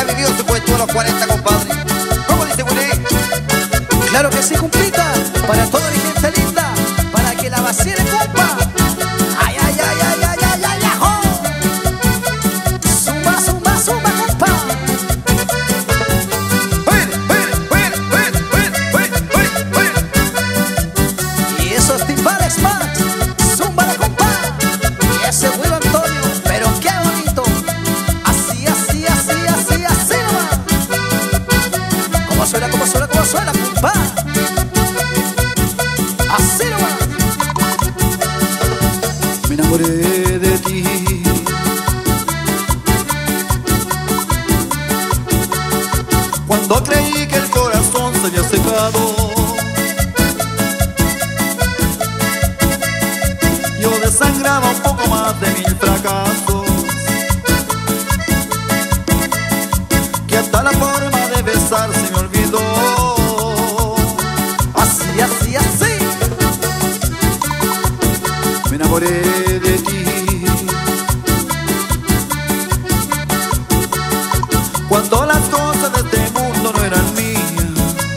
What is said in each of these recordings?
ha vivido su juventud a los 40, compadre. ¿Cómo dice Willy? Claro que sí, compita, para toda mi gente linda, para que la vacile, compa. Ay, ay, ay, ay, ay, ay, ay, ay, oh. Zumba, zumba, zumba, compa. Y esos timbales más, zumba la compa. Y ese Will Antonio, pero qué bonito. Así, así, así, así, así nomás. Cómo suena, cómo suena, cómo suena, compa. Así nomás. Me enamoré de ti, cuando creí que el corazón se había secado. Yo desangraba un poco más de 1000 fracasos, que hasta la forma de besar se me olvidó. Así, así, así. Me enamoré de ti, cuando las cosas de este mundo no eran mías,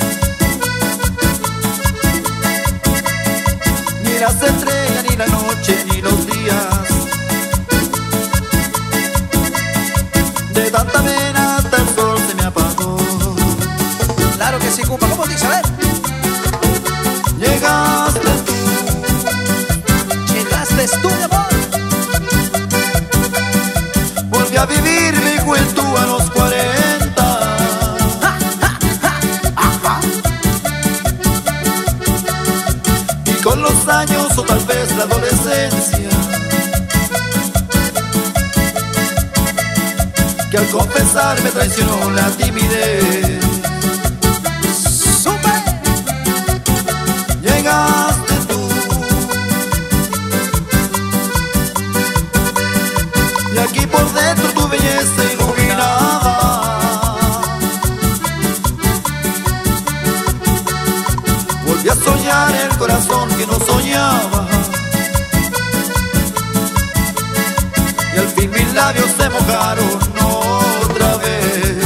ni las estrellas, ni la noche, ni los días. De tanta pena hasta el sol se me apagó. Claro que sí, compa. ¿Cómo dice? A ver. Llegaste tú, Llegaste tú, mi amor. volví a vivir mi juventud a los 40. Ajá. Y con los años o tal vez la adolescencia, que al confesar me traicionó la timidez. Sube. Llegaste tú, y aquí por dentro tu belleza iluminaba. Volví a soñar el corazón que no soñaba, y al fin mis labios se mojaron otra vez.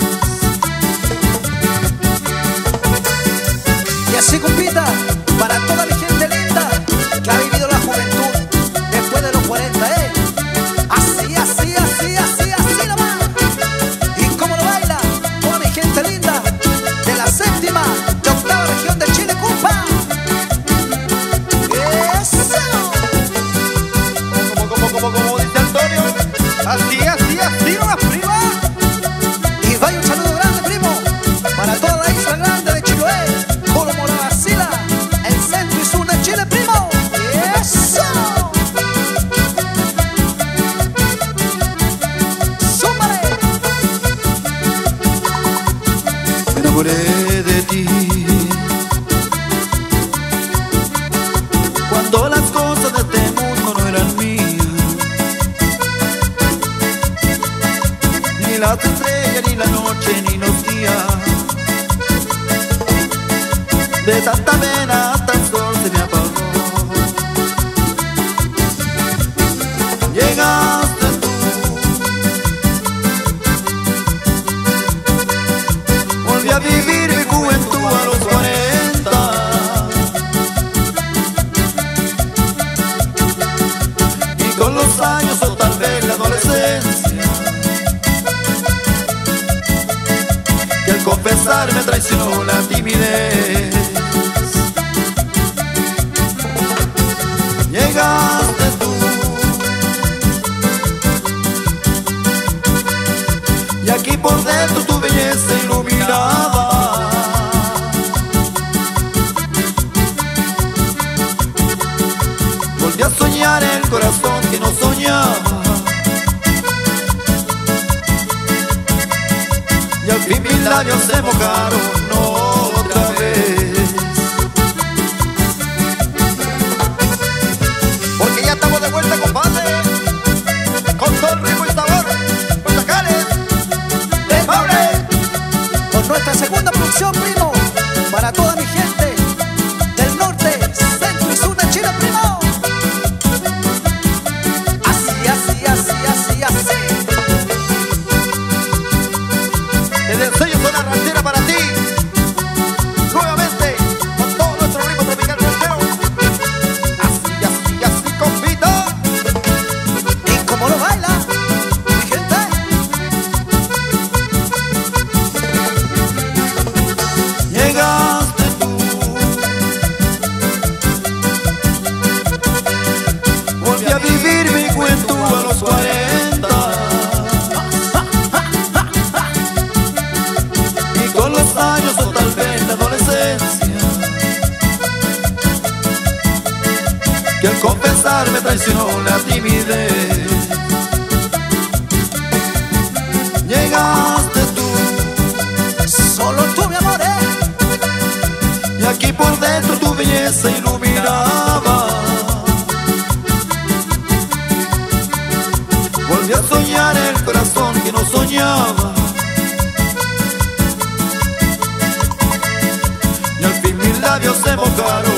Y así, compita, para toda mi gente linda que ha vivido la juventud después de los 40, ¿eh? Así, así, así, así, así nomás. ¿Y cómo lo baila? Toda mi gente linda de la 7ª y 8ª región de Chile, compa. ¡Eso! ¿Cómo dice Antonio? Así, así, así nomás, prima. Y vaya un saludo grande, primo, para toda la isla grande de Chiloé, como la vacila, el centro y sur de Chile, primo. ¡Eso! ¡Súmale! Me enamoré de ti, cuando las cosas de este mundo no eran mías, ni las estrellas, ni la noche, ni los días. De tanta pena hasta el sol se me apagó. Llegaste tú, volví a vivir mi juventud a los 40. Y con los años o tal vez la adolescencia, que al confesar me traicionó la timidez. Llegaste tú, y aquí por dentro tu belleza iluminaba. Volví a soñar el corazón que no soñaba, y al fin mis labios se mojaron otra vez. Porque ya estamos de vuelta, compadre. Con todo el ritmo y sabor. Con los jales de Maule. Con nuestra segunda producción, primo, para toda mi gente del norte, centro y sur de Chile, primo. Así, así, así, así, así. que al confesar me traicionó la timidez. Llegaste tú, solo tú, mi amor, y aquí por dentro tu belleza iluminaba. Volví a soñar el corazón que no soñaba, y al fin mis labios se mojaron